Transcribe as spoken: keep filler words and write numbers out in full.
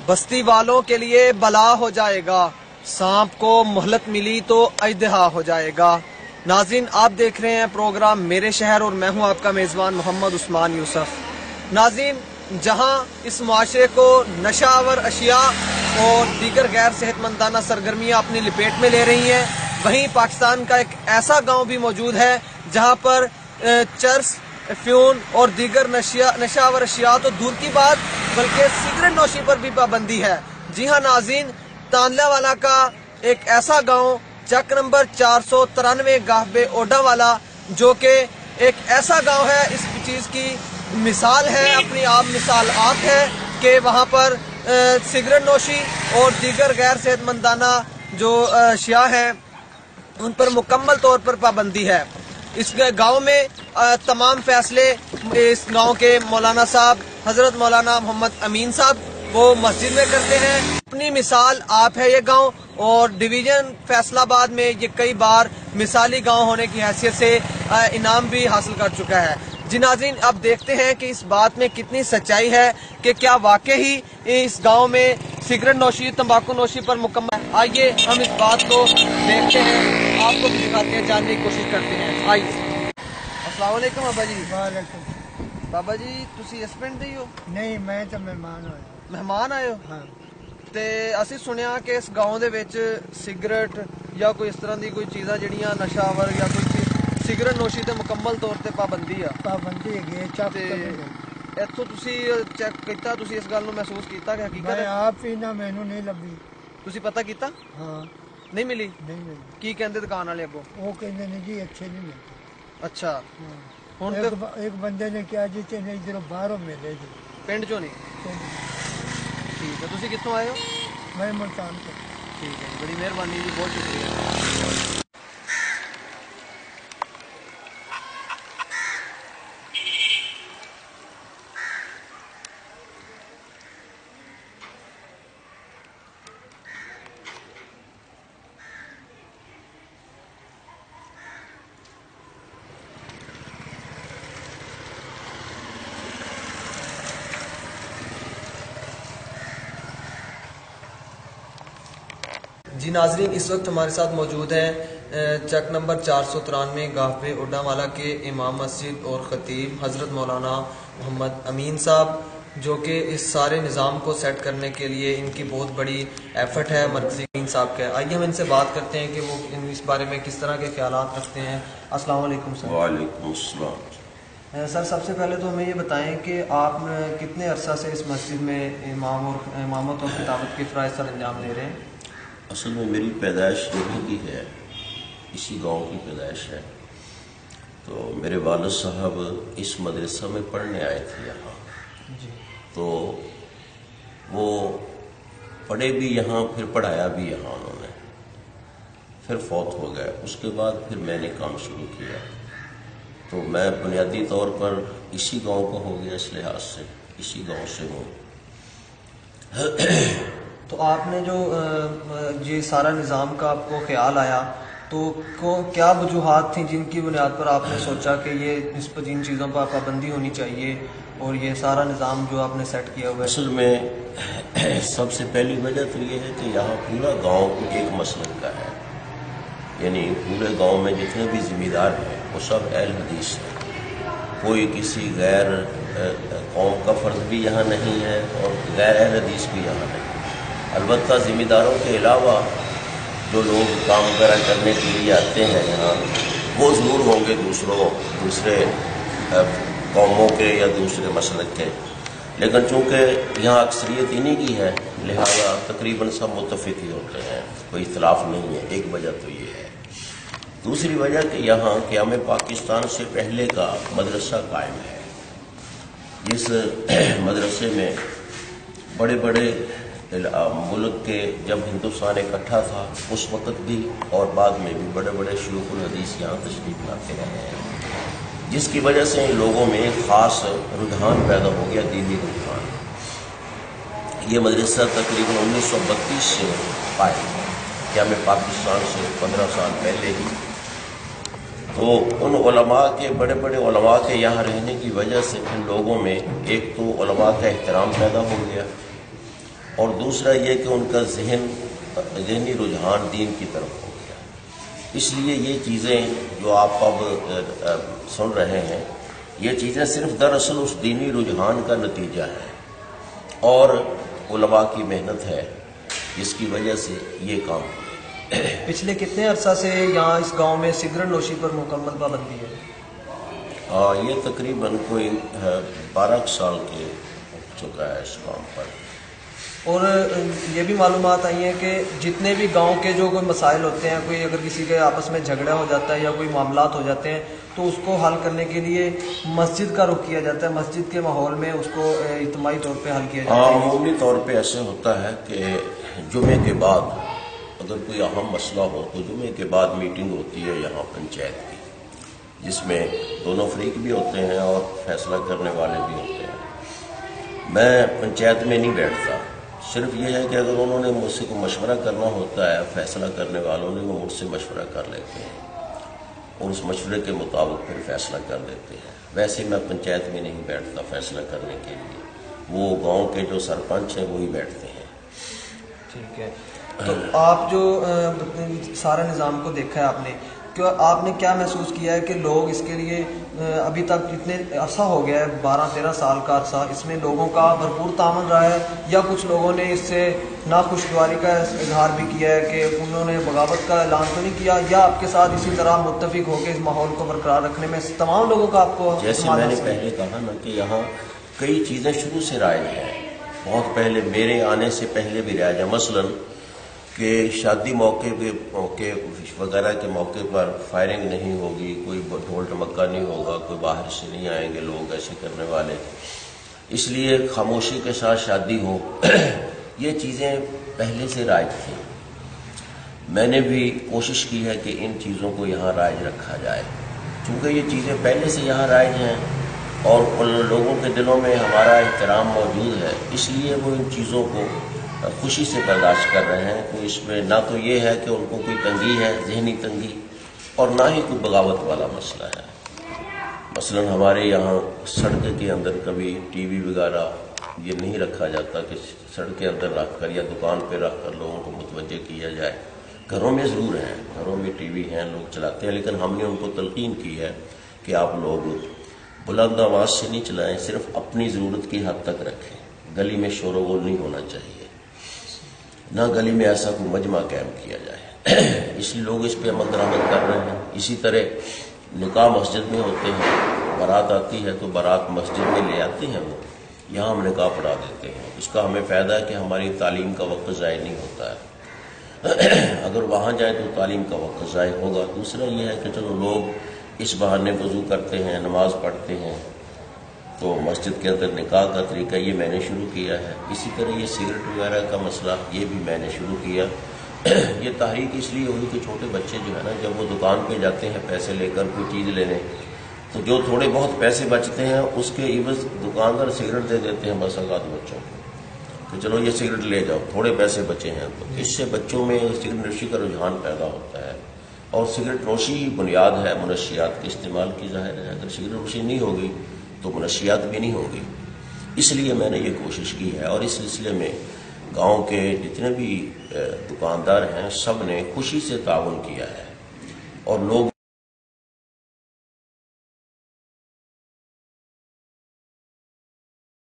بستی والوں کے لیے بلا ہو جائے گا، سانپ کو مہلت ملی تو اژدہا ہو جائے گا۔ ناظرین، آپ دیکھ رہے ہیں پروگرام میرے شہر اور میں ہوں آپ کا میزبان محمد عثمان یوسف۔ ناظرین، جہاں اس معاشرے کو نشہ آور اشیاء اور دیگر غیر صحت مندانہ سرگرمیاں اپنی لپیٹ میں لے رہی ہیں، وہیں پاکستان کا ایک ایسا گاؤں بھی موجود ہے جہاں پر چرس، افیون اور دیگر نشہ آور اشیاء تو دور کی بات بلکہ سگریٹ نوشی پر بھی پابندی ہے۔ جی ہاں ناظرین، تانلہ والا کا ایک ایسا گاؤں چک نمبر چار سو ترانوے گاہبے اوڈا والا، جو کہ ایک ایسا گاؤں ہے، اس چیز کی مثال ہے، اپنی آپ مثال آپ ہے کہ وہاں پر سگریٹ نوشی اور دیگر غیر صحت مندانہ جو اشیاء ہیں ان پر مکمل طور پر پابندی ہے۔ اس گاؤں میں تمام فیصلے اس گاؤں کے مولانا صاحب حضرت مولانا محمد امین صاحب وہ مسجد میں کرتے ہیں۔ اپنی مثال آپ ہے یہ گاؤں، اور ڈویژن فیصل آباد میں یہ کئی بار مثالی گاؤں ہونے کی حیثیت سے انعام بھی حاصل کر چکا ہے۔ جی ناظرین، اب دیکھتے ہیں کہ اس بات میں کتنی سچائی ہے کہ کیا واقعی اس گاؤں میں سگریٹ نوشی، تمباکو نوشی پر مکمل ہے۔ آئیے ہم اس بات کو دیکھتے ہیں، آپ کو بھی دکھاتے ہیں، جاننے کی کوشش کرتے ہیں۔ آئیے۔ السلام علیکم بابا جی۔ وعلیکم۔ بابا جی تسی اس پنڈ دے ہو؟ نہیں، میں تو مہمان ہوں۔ مہمان آئے ہو؟ ہاں۔ تے اسی سنیا کہ اس گاؤں دے وچ سگریٹ یا کوئی اس طرح دی کوئی چیزاں جڑیاں نشہ آور یا کوئی چیز سگریٹ نوشی تے مکمل طور تے پابندی ہے۔ پابندی ہے چک تے ایتھوں تسی چیک کیتا، تسی اس گل نو محسوس کیتا کہ حقیقت میں ہے؟ آپ ہی نہ مینوں نہیں لبھی۔ تسی پتہ کیتا؟ ہاں۔ نہیں ملی؟ نہیں ملی۔ کی کہندے دکان والے اگوں؟ وہ کہندے نے جی اچھے نہیں ملتے۔ اچھا۔ ہن ایک بندے نے کیا جی تے نہیں ادھر باہروں ملے جی۔ پنڈ چوں نہیں؟ ٹھیک ہے، تسی کتوں آئے ہو؟ میں ملتان سے۔ ٹھیک ہے، بڑی مہربانی جی، بہت شکریہ۔ جی ناظرین، اس وقت ہمارے ساتھ موجود ہیں چک نمبر چار سو ترانوے گاہبے اوڈا والا کے امام مسجد اور خطیب حضرت مولانا محمد امین صاحب، جو کہ اس سارے نظام کو سیٹ کرنے کے لیے ان کی بہت بڑی ایفرٹ ہے مرکزی امین صاحب کا۔ آئیے ہم ان سے بات کرتے ہیں کہ وہ اس بارے میں کس طرح کے خیالات رکھتے ہیں۔ السلام علیکم سر۔ وعلیکم السلام۔ سر، سب سے پہلے تو ہمیں یہ بتائیں کہ آپ کتنے عرصہ سے اس مسجد میں امام اور امامت اور خطابت کے فرائض سر انجام دے رہے ہیں؟ اصل میں میری پیدائش یہیں کی ہے، اسی گاؤں کی پیدائش ہے۔ تو میرے والد صاحب اس مدرسہ میں پڑھنے آئے تھے یہاں، جی، تو وہ پڑھے بھی یہاں، پھر پڑھایا بھی یہاں انہوں نے، پھر فوت ہو گئے۔ اس کے بعد پھر میں نے کام شروع کیا، تو میں بنیادی طور پر اسی گاؤں کا ہو گیا، اس لحاظ سے اسی گاؤں سے ہوں۔ تو آپ نے جو یہ سارا نظام کا آپ کو خیال آیا، تو کیا وجوہات تھیں جن کی بنیاد پر آپ نے سوچا کہ یہ اس پر جن چیزوں پر پابندی ہونی چاہیے اور یہ سارا نظام جو آپ نے سیٹ کیا ہوا ہے؟ اصل میں سب سے پہلی وجہ تو یہ ہے کہ یہاں پورا گاؤں ایک مسلک کا ہے، یعنی پورے گاؤں میں جتنے بھی ذمہ دار ہیں وہ سب اہل حدیث ہیں، کوئی کسی غیر قوم کا فرد بھی یہاں نہیں ہے اور غیر اہل حدیث بھی یہاں نہیں۔ البتہ ذمہ داروں کے علاوہ جو لوگ کام وغیرہ کرنے کے لیے آتے ہیں یہاں، وہ ضرور ہوں گے دوسروں دوسرے قوموں کے یا دوسرے مسلک کے، لیکن چونکہ یہاں اکثریت انہی کی ہے لہذا تقریباً سب متفق ہی ہوتے ہیں، کوئی اختلاف نہیں ہے۔ ایک وجہ تو یہ ہے۔ دوسری وجہ کہ یہاں قیام پاکستان سے پہلے کا مدرسہ قائم ہے۔ جس مدرسے میں بڑے بڑے ملک کے جب ہندوستان اکٹھا تھا اس وقت بھی اور بعد میں بھی بڑے بڑے شیوخ الحدیث یہاں تشریف لاتے رہے ہیں، جس کی وجہ سے ان لوگوں میں ایک خاص رجحان پیدا ہو گیا، دینی رجحان۔ یہ مدرسہ تقریباً انیس سو بتیس سے قائم ہے، قیام پاکستان سے پندرہ سال پہلے ہی۔ تو ان علماء کے بڑے بڑے علماء کے یہاں رہنے کی وجہ سے ان لوگوں میں ایک تو علماء کا احترام پیدا ہو گیا، اور دوسرا یہ کہ ان کا ذہن ذہنی رجحان دین کی طرف ہو گیا. اس لیے یہ چیزیں جو آپ اب سن رہے ہیں یہ چیزیں صرف دراصل اس دینی رجحان کا نتیجہ ہے اور علماء کی محنت ہے جس کی وجہ سے یہ کام ہو. پچھلے کتنے عرصہ سے یہاں اس گاؤں میں سگریٹ نوشی پر مکمل پابندی ہے؟ آ, یہ تقریباً کوئی بارہ سال کے ہو چکا ہے اس کام پر. اور یہ بھی معلومات آئی ہیں کہ جتنے بھی گاؤں کے جو کوئی مسائل ہوتے ہیں، کوئی اگر کسی کے آپس میں جھگڑا ہو جاتا ہے یا کوئی معاملات ہو جاتے ہیں تو اس کو حل کرنے کے لیے مسجد کا رخ کیا جاتا ہے، مسجد کے ماحول میں اس کو اجتماعی طور پہ حل کیا جاتا ہے. عمومی طور پہ ایسے ہوتا ہے کہ جمعے کے بعد اگر کوئی اہم مسئلہ ہو تو جمعے کے بعد میٹنگ ہوتی ہے یہاں پنچایت کی، جس میں دونوں فریق بھی ہوتے ہیں اور فیصلہ کرنے والے بھی ہوتے ہیں. میں پنچایت میں نہیں بیٹھتا، صرف یہ ہے کہ اگر انہوں نے مجھ سے کوئی مشورہ کرنا ہوتا ہے، فیصلہ کرنے والوں نے وہ مجھ سے مشورہ کر لیتے ہیں اور اس مشورے کے مطابق پھر فیصلہ کر دیتے ہیں. ویسے میں پنچایت میں نہیں بیٹھتا فیصلہ کرنے کے لیے، وہ گاؤں کے جو سرپنچ ہیں وہی بیٹھتے ہیں. ٹھیک ہے. تو آپ جو سارے نظام کو دیکھا ہے آپ نے، کہ آپ نے کیا محسوس کیا ہے کہ لوگ اس کے لیے ابھی تک اتنے عرصہ ہو گیا ہے، بارہ تیرہ سال کا عرصہ، اس میں لوگوں کا بھرپور تعاون رہا ہے یا کچھ لوگوں نے اس سے ناخوشگواری کا اظہار بھی کیا ہے کہ انہوں نے بغاوت کا اعلان تو نہیں کیا، یا آپ کے ساتھ اسی طرح متفق ہو کے اس ماحول کو برقرار رکھنے میں تمام لوگوں کا آپ کو؟ جیسے میں نے پہلے کہا نا کہ یہاں کئی چیزیں شروع سے رائج ہیں، بہت پہلے میرے آنے سے پہلے بھی رائج ہے. مثلاً کہ شادی موقع پہ موقع وغیرہ کے موقع پر فائرنگ نہیں ہوگی، کوئی ڈھول ڈھمکا نہیں ہوگا، کوئی باہر سے نہیں آئیں گے لوگ ایسے کرنے والے، اس لیے خاموشی کے ساتھ شادی ہو. یہ چیزیں پہلے سے رائج تھیں. میں نے بھی کوشش کی ہے کہ ان چیزوں کو یہاں رائج رکھا جائے، چونکہ یہ چیزیں پہلے سے یہاں رائج ہیں اور ان لوگوں کے دلوں میں ہمارا احترام موجود ہے، اس لیے وہ ان چیزوں کو خوشی سے برداشت کر رہے ہیں. کوئی اس میں نہ تو یہ ہے کہ ان کو کوئی تنگی ہے، ذہنی تنگی، اور نہ ہی کوئی بغاوت والا مسئلہ ہے. مثلاً ہمارے یہاں سڑک کے اندر کبھی ٹی وی وغیرہ یہ نہیں رکھا جاتا کہ سڑک کے اندر رکھ کر یا دکان پہ رکھ کر لوگوں کو متوجہ کیا جائے. گھروں میں ضرور ہیں، گھروں میں ٹی وی ہیں، لوگ چلاتے ہیں، لیکن ہم نے ان کو تلقین کی ہے کہ آپ لوگ بلند آواز سے نہیں چلائیں، صرف اپنی ضرورت کی حد تک رکھیں. گلی میں شور و غل نہیں ہونا چاہیے، نہ گلی میں ایسا کوئی مجمع قائم کیا جائے. اس لیے لوگ اس پہ عمل درآمد کر رہے ہیں. اسی طرح نکاح مسجد میں ہوتے ہیں، بارات آتی ہے تو بارات مسجد میں لے آتے ہیں، وہ یہاں ہم نکاح پڑھا دیتے ہیں. اس کا ہمیں فائدہ ہے کہ ہماری تعلیم کا وقت ضائع نہیں ہوتا ہے. اگر وہاں جائیں تو تعلیم کا وقت ضائع ہوگا. دوسرا یہ ہے کہ چلو لوگ اس بہانے وضو کرتے ہیں، نماز پڑھتے ہیں، تو مسجد کے اندر نکاح کا طریقہ یہ میں نے شروع کیا ہے. اسی طرح یہ سگریٹ وغیرہ کا مسئلہ یہ بھی میں نے شروع کیا. یہ تحریک اس لیے ہوئی کہ چھوٹے بچے جو ہے نا، جب وہ دکان پہ جاتے ہیں پیسے لے کر کوئی چیز لینے، تو جو تھوڑے بہت پیسے بچتے ہیں اس کے عوض دکاندار سگریٹ دے دیتے ہیں بس اوقات بچوں کو کہ چلو یہ سگریٹ لے جاؤ، تھوڑے پیسے بچے ہیں. تو اس سے بچوں میں سگریٹ نوشی کا رجحان پیدا ہوتا ہے، اور سگریٹ نوشی ہی بنیاد ہے منشیات کے استعمال کی. ظاہر ہے اگر سگریٹ نوشی نہیں ہوگی تو منشیات بھی نہیں ہوگی. اس لیے میں نے یہ کوشش کی ہے، اور اس سلسلے میں گاؤں کے جتنے بھی دکاندار ہیں سب نے خوشی سے تعاون کیا ہے، اور لوگ